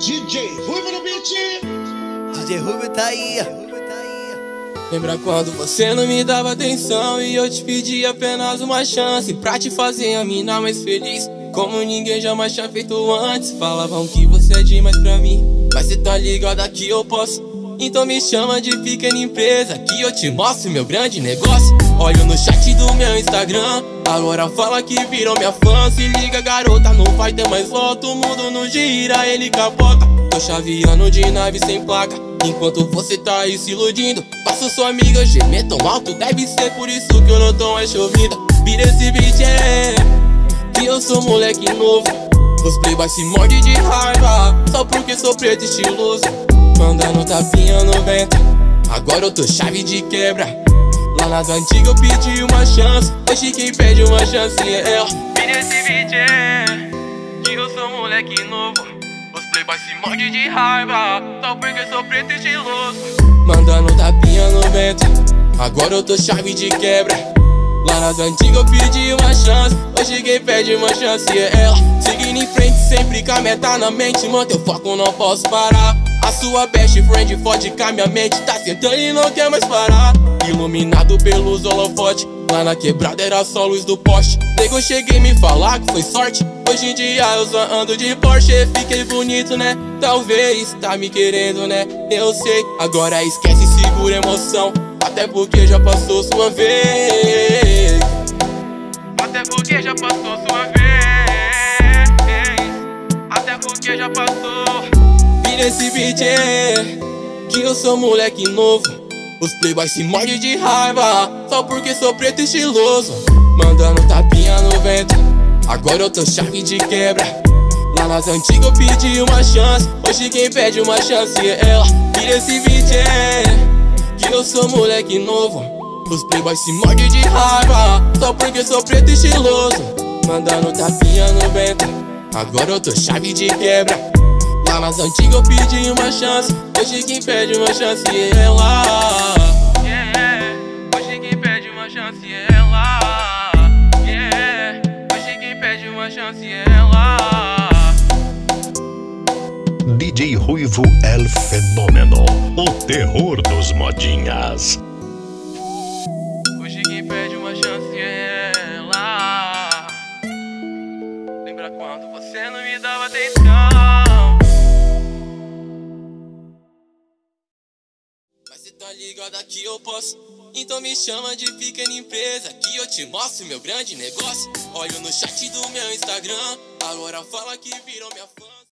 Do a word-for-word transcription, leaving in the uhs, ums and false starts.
D J Ruivo no beat. D J Ruivo tá aí. Lembra quando você não me dava atenção e eu te pedi apenas uma chance pra te fazer a mina mais feliz, como ninguém jamais tinha feito antes. Falavam que você é demais pra mim, mas cê tá ligada que eu posso. Então me chama de pequena empresa, que eu te mostro meu grande negócio. Olho no chat do meu Instagram, agora fala que virou minha fã. Se liga garota, não vai ter mais volta. O mundo não gira, ele capota. Tô chaveando de nave sem placa, enquanto você tá aí se iludindo. Passo sua amiga gemer tão alto, deve ser por isso que eu não tô mais chovida. Vira esse beat, é que eu sou moleque novo. Os playboys se mordem de raiva, só porque sou preto estiloso. Mandando tapinha no vento, agora eu tô chave de quebra. Lá nas antigas eu pedi uma chance, hoje quem pede uma chance é ela. Vira esse beat, é que eu sou moleque novo. Os playboys se mordem de raiva, só porque sou preto estiloso. Mandando tapinha no vento, agora eu tô chave de quebra. Lá nas antigas eu pedi uma chance, hoje quem pede uma chance é ela. Seguindo em frente sempre com a meta na mente, manter o foco, não posso parar. A sua best friend fode com a minha mente, tá sentando e não quer mais parar. Iluminado pelos holofotes, lá na quebrada era só luz do poste. Nego cheguei me falar que foi sorte, hoje em dia eu só ando de Porsche. Fiquei bonito, né? Talvez tá me querendo, né? Eu sei, agora esquece e segura emoção, até porque já passou sua vez. Até porque já passou sua vez. Até porque já passou. Vira esse beat, é que eu sou moleque novo. Os playboys se mordem de raiva, só porque sou preto estiloso. Mandando tapinha no vento, agora eu tô chave de quebra. Lá nas antigas eu pedi uma chance, hoje quem pede uma chance é ela. Vira esse beat, é que eu sou moleque novo. Os playboys se mordem de raiva, só porque sou preto estiloso. Mandando tapinha no vento, agora eu tô chave de quebra. Lá nas antigas eu pedi uma chance, hoje quem pede uma chance é ela. Yeah, hoje quem pede uma chance é ela. Yeah, hoje quem pede uma chance é ela. D J Ruivo El Fenômeno, o terror dos modinhas. Hoje quem pede uma chance é ela. Lembra quando você não me dava atenção? Mas cê tá ligada que eu posso, então me chama de pequena empresa, que eu te mostro meu grande negócio. Olho no chat do meu Instagram, agora fala que virou minha fã.